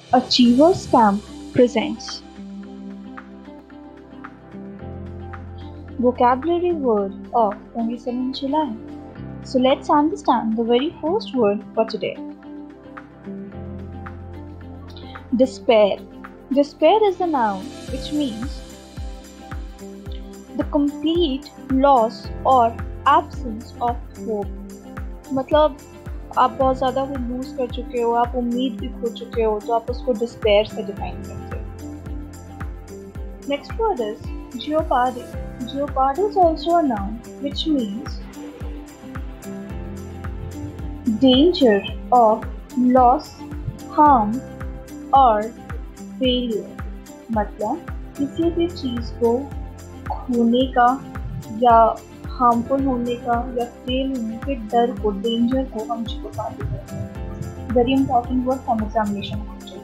Achievers Camp presents Vocabulary Word of 27 July. So let's understand the very first word for today. Despair. Despair is a noun which means the complete loss or absence of hope. मतलब आप बहुत ज़्यादा कुछ loose कर चुके हो, आप उम्मीद भी खो चुके हो, तो आप उसको डिस्पेयर से डिफाइन करते हो। Next word is jeopardy. Jeopardy is also a noun which means danger of loss, harm or failure. मतलब किसी भी चीज को खोने का या हार्मफुल होने का या फेल होने के डर को, डेंजर को हम jeopardy कहते हैं। Very important word for examination.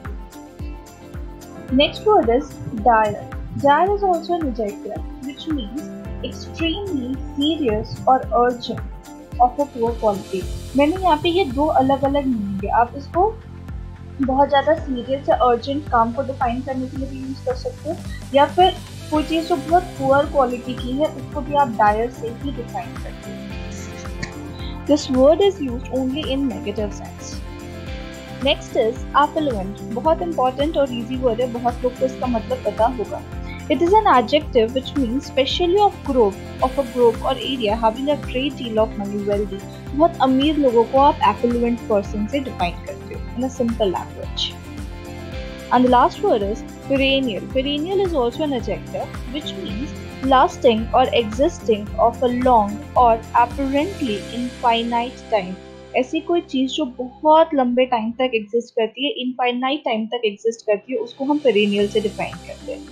Next word is dire. Dire is also an adjective which means extremely serious or urgent of a poor quality. मैंने यहाँ पे ये दो अलग अलग मीनिंग है। आप इसको बहुत ज़्यादा सीरियस या अर्जेंट काम को डिफाइन करने के लिए भी यूज कर सकते हो, या फिर कोई चीज़ जो बहुत पुअर क्वालिटी की है उसको भी आप डायर से ही डिफाइन करते हो। This word is used only in negative sense. Next is affluent. बहुत इंपॉर्टेंट और इजी वर्ड है, बहुत लोग को इसका मतलब पता होगा। It is an adjective which means especially of a group or area having a great deal of money, wealthy. बहुत अमीर लोगों को आप affluent person से define करते हो in a simple language. And the last word is perennial. Perennial is also an adjective which means lasting or existing of a long or apparently infinite time. ऐसी कोई चीज जो बहुत लंबे टाइम तक एग्जिस्ट करती है, इनफाइनाइट टाइम तक एग्जिस्ट करती है, उसको हम पेरेनियल से डिफाइन करते हैं।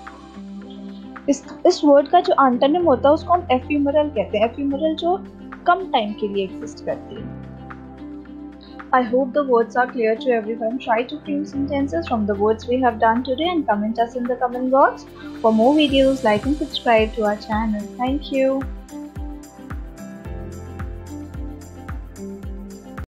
इस वर्ड का जो एंटोनिम होता है उसको हम एफिमरल कहते हैं। एफिमरल जो कम टाइम के लिए एग्जिस्ट करती है। I hope the words are clear to everyone. Try to frame sentences from the words we have done today and comment us in the comment box. For more videos, like and subscribe to our channel. Thank you.